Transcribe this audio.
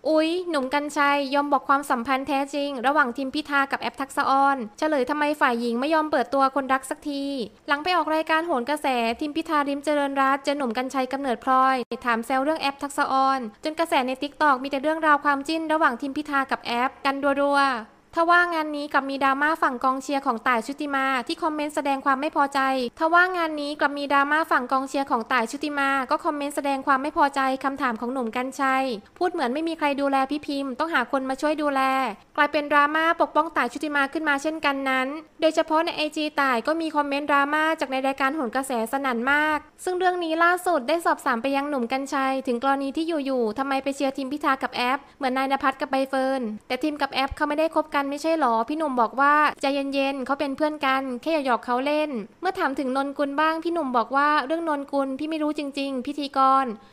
อุ๊ยหนุ่มกรรชัยยอมบอกความสัมพันธ์แท้จริงระหว่างทิมพิธากับแอปทักษะออนเฉลยทำไมฝ่ายหญิงไม่ยอมเปิดตัวคนรักสักทีหลังไปออกรายการโหนกระแสทิมพิธาริมเจริญรัตน์เจอหนุ่มกรรชัยกำเนิดพลอยถามแซวเรื่องแอปทักษะออนจนกระแสในติ๊กตอกมีแต่เรื่องราวความจิ้นระหว่างทิมพิธากับแอปกันรัวๆทว่างานนี้กลับมีดราม่าฝั่งกองเชียร์ของต่ายชุติมาที่คอมเมนต์แสดงความไม่พอใจทว่างานนี้กลับมีดราม่าฝั่งกองเชียร์ของต่ายชุติมาก็คอมเมนต์แสดงความไม่พอใจคำถามของหนุ่มกรรชัยพูดเหมือนไม่มีใครดูแลพี่พิมพ์ต้องหาคนมาช่วยดูแลกลายเป็นดราม่าปกป้องต่ายชุติมาขึ้นมาเช่นกันนั้นโดยเฉพาะในIGต่ายก็มีคอมเมนต์ดราม่าจากในรายการโหนกระแสสนั่นมากซึ่งเรื่องนี้ล่าสุดได้สอบถามไปยังหนุ่มกรรชัยถึงกรณีที่อยู่ๆทำไมไปเชียร์ทีมพิธากับแอปเหมือนนายณภัทรกับใบเฟิร์นแต่ทีมกับแอปเขาไม่ได้คบกันไม่ใช่หรอพี่หนุ่มบอกว่าใจเย็นๆเขาเป็นเพื่อนกันแค่หยอกเขาเล่นเมื่อถามถึงนนกุลบ้างพี่หนุ่มบอกว่าเรื่องนนกุลพี่ไม่รู้จริงๆพิธีกร